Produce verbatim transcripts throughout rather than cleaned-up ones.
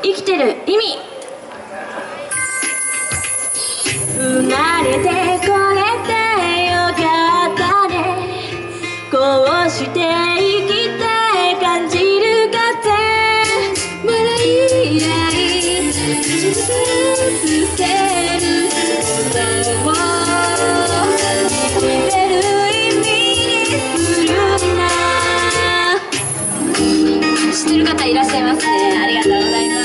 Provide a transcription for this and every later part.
生きてる意味。生まれてこれてよかったね。こうして生きて感じる風。笑い合い続けることを生きてる意味にするんだ。知ってる方いらっしゃいますね。ありがとうございます。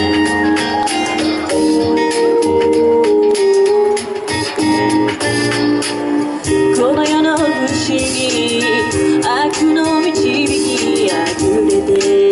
この世の不思議悪の導きあふれて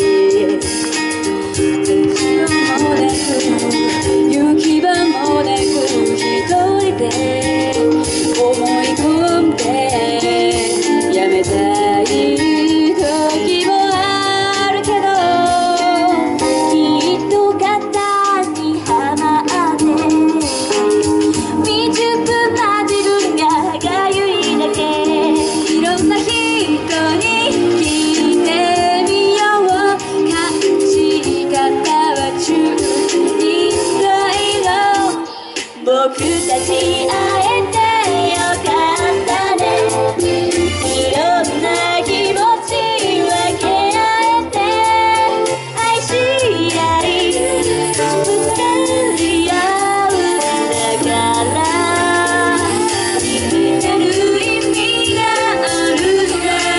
行き場もなく一人で思い込んでやめたい時もあるけど、きっと肩にはまって未熟な自分ががゆいだけ。いろんな人に聞いてみよう。勝ち方は中僕たち会えてよかったね。いろんな気持ち分け合えて愛し合いぶつかり合う。だから生きてる意味があるんだ。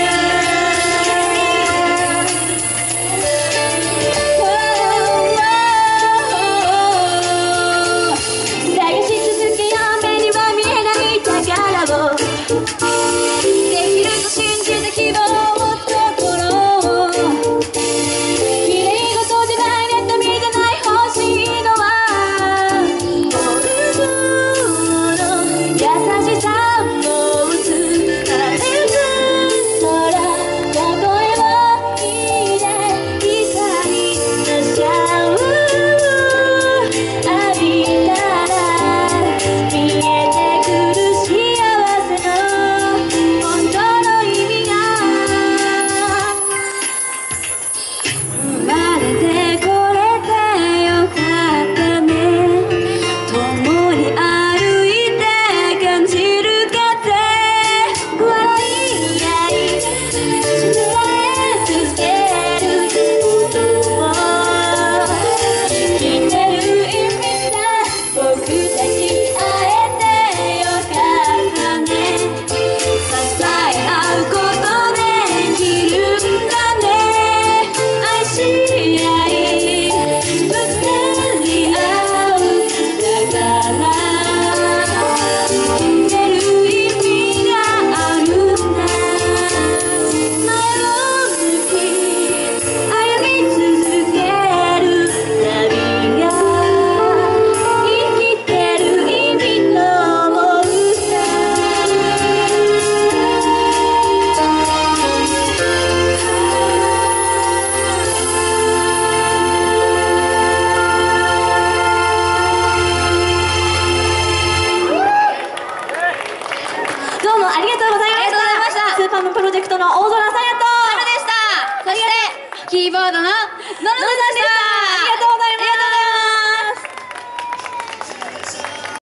プロジェクトの大空さやと春でした。そしてキーボードのののさんでした。